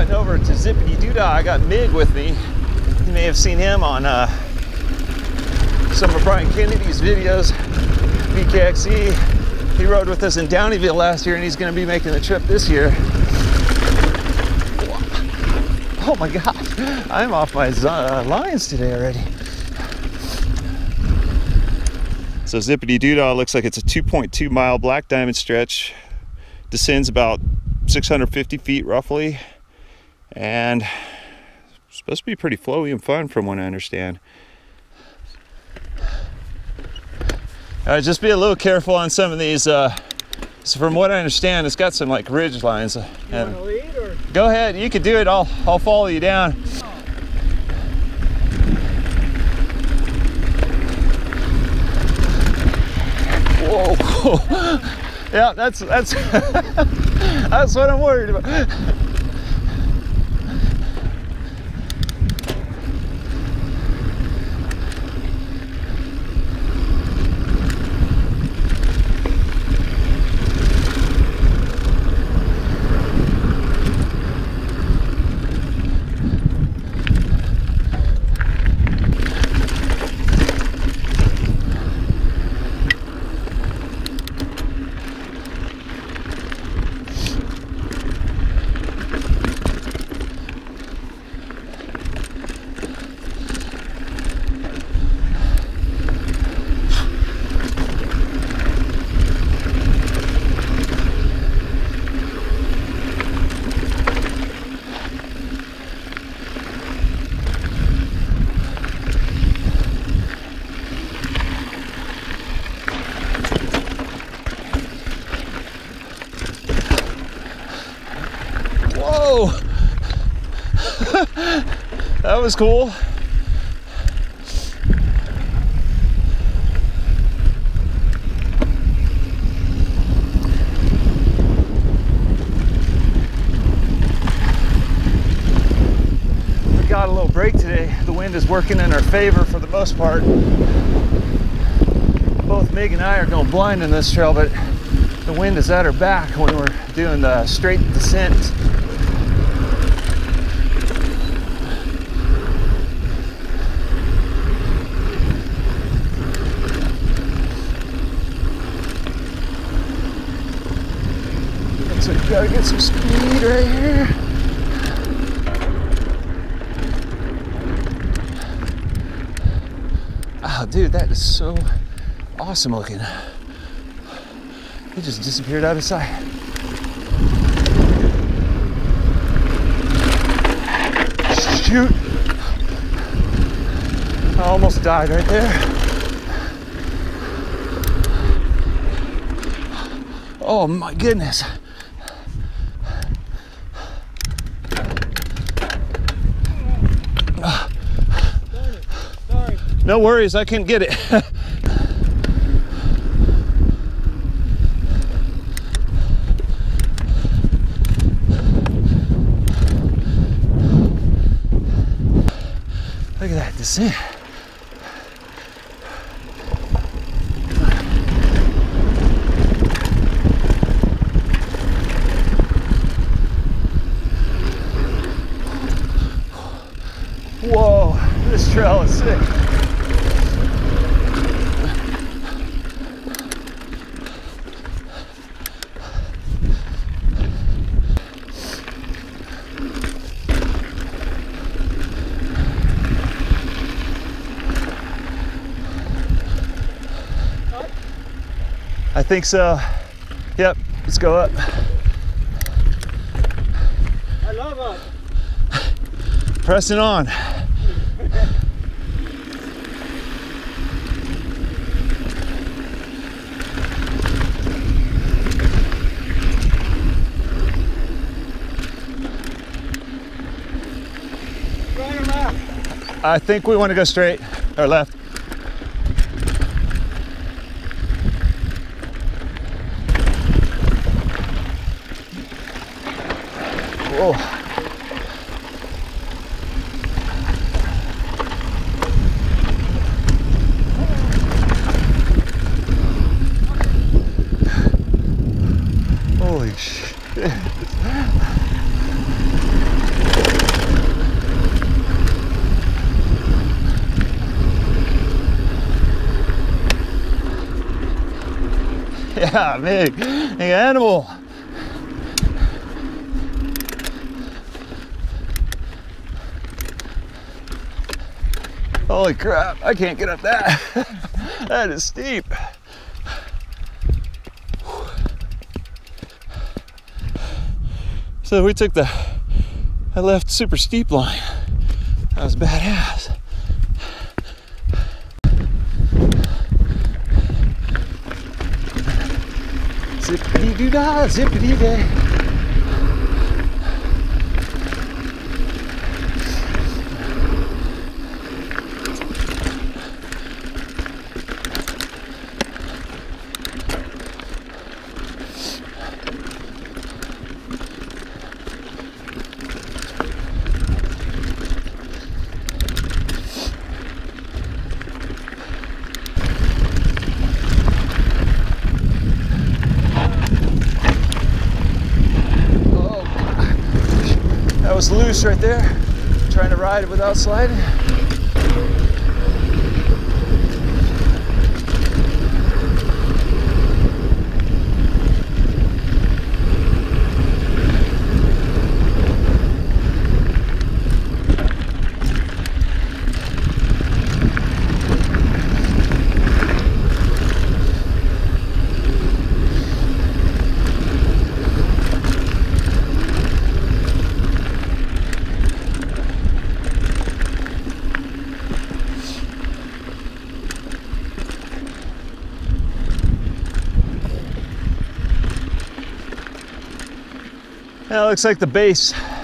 cutting over to Zippity Doo Dah. I got Mig with me. You may have seen him on some of Brian Kennedy's videos, BKXE. He rode with us in Downeyville last year, and he's going to be making the trip this year. Oh my gosh, I'm off my lines today already. So Zippity Doo Dah looks like it's a 2.2 mile black diamond stretch. Descends about 650 feet roughly, and it's supposed to be pretty flowy and fun from what I understand. Just be a little careful on some of these. So from what I understand, it's got some like ridge lines. You want to lead, or? Go ahead, you can do it. I'll follow you down. Whoa. Yeah, that's that's what I'm worried about. Whoa! That was cool. We got a little break today. The wind is working in our favor for the most part. Both Mig and I are going blind in this trail, but the wind is at our back when we're doing the straight descent. So you gotta get some speed right here. Oh, dude, that is so awesome looking. It just disappeared out of sight. Shoot! I almost died right there. Oh my goodness. Sorry. No worries, I can get it. Look at that descent. Whoa, this trail is sick. I think so. Yep, let's go up. I love up. Pressing on. Right or left? I think we want to go straight or left. Whoa. Holy shit. Yeah, big animal. Holy crap, I can't get up that. That is steep. So we took I left super steep line. That was badass. Zippity Doo Dah, Zippity Day. That was loose right there, trying to ride it without sliding. That looks like the base.